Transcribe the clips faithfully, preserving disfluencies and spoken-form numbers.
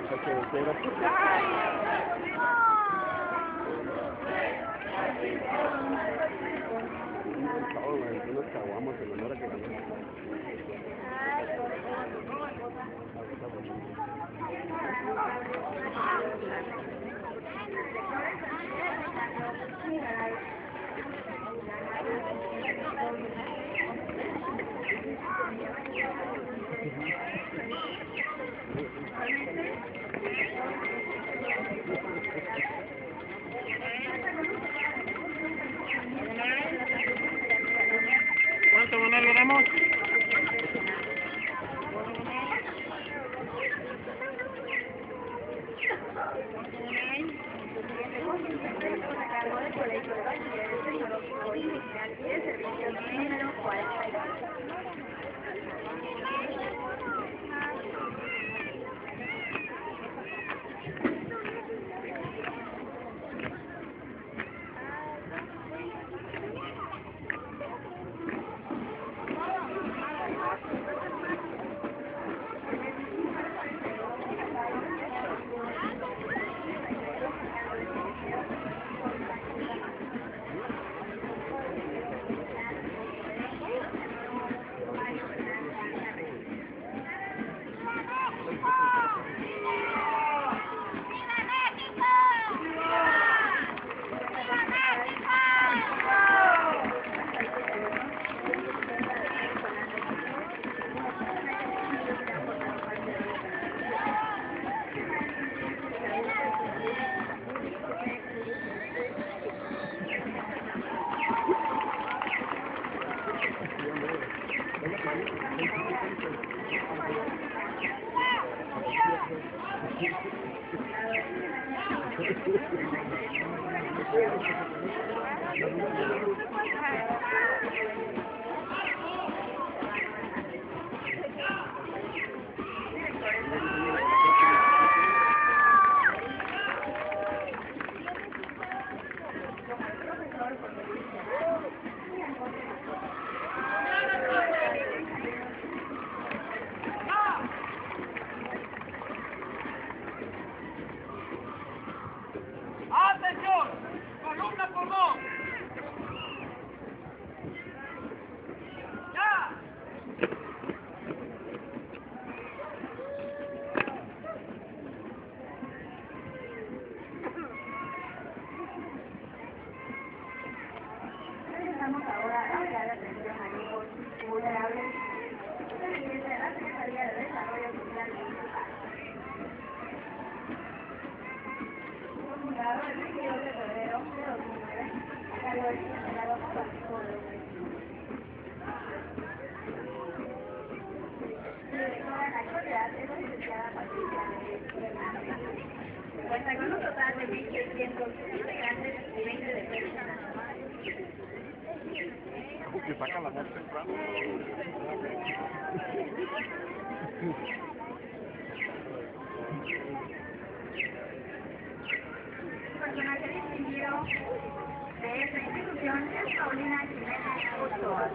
Unos caguamos en honor a que ganamos. ¿Cuánto ganar le damos? ¡Atención! ¡Columna por dos! ¡Ya! Empezamos ahora a hablar de atención a grupos vulnerables. Esto viene de la Secretaría de Desarrollo Social Municipal. Fundado el veintidós de febrero de dos mil nueve, a cargo del licenciado Francisco de López. Su directora en la actualidad es la licenciada Patricia Fernández. Cuenta con un total de mil seiscientos integrantes y veinte defensas. Que sacan la más temprano. Personaje distinguido de esta institución es Paulina Jiménez Ochoa.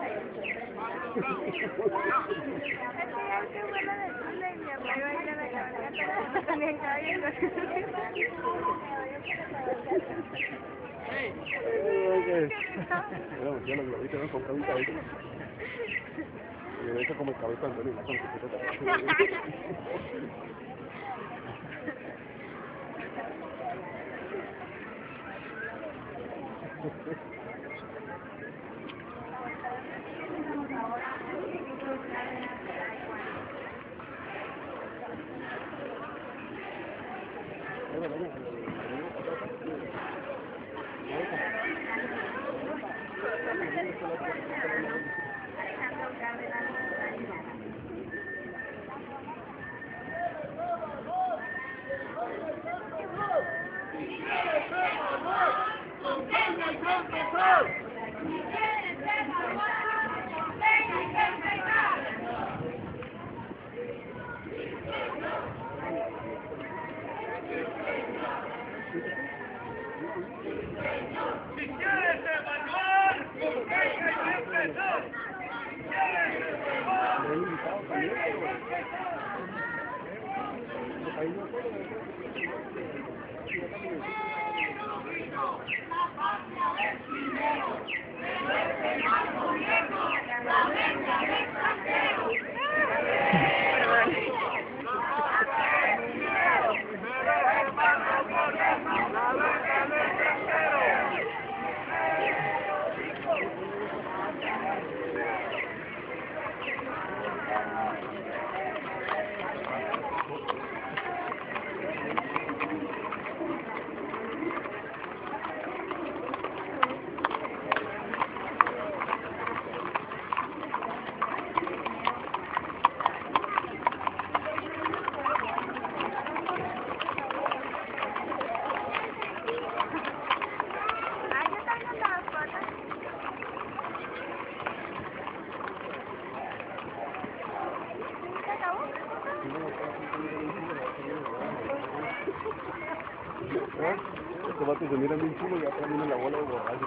Qué bueno de También caballo. Mira, ya los globitos no son cabeza ahí. Y de hecho como el cabeza de Antonio, con Si quieres evaluar, hay que empezar. Si quieres evaluar, Ay, yo también las fotos. ¿Se acabó? Estos vatos se miran bien chulos y atrás viene la bola de borracho.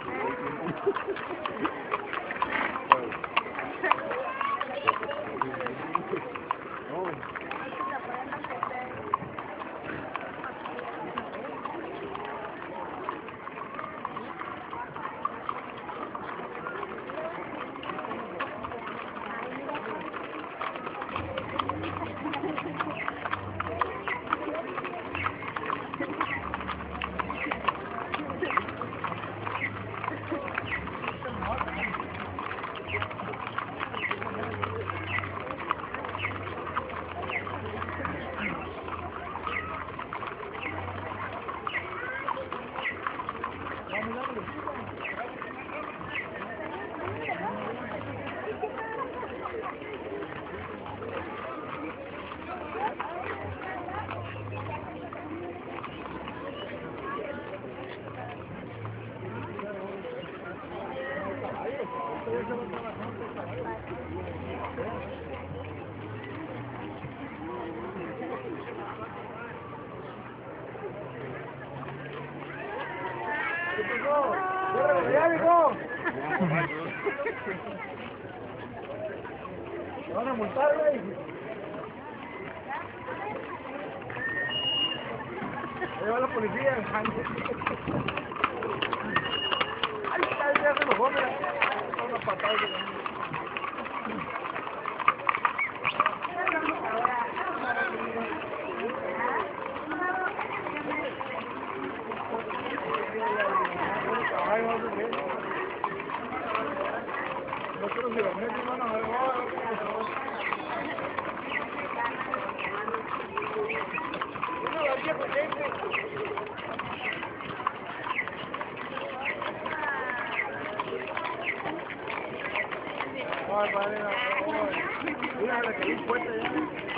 ¡Ya, hijo! ¿Te van a multar, güey? Ahí va la policía. Ahí está, ya se lo come. Una patada. Ay, vamos a ver. Nosotros si los metes, van a ver. Ay, padre, mira, la que hay puesta ya.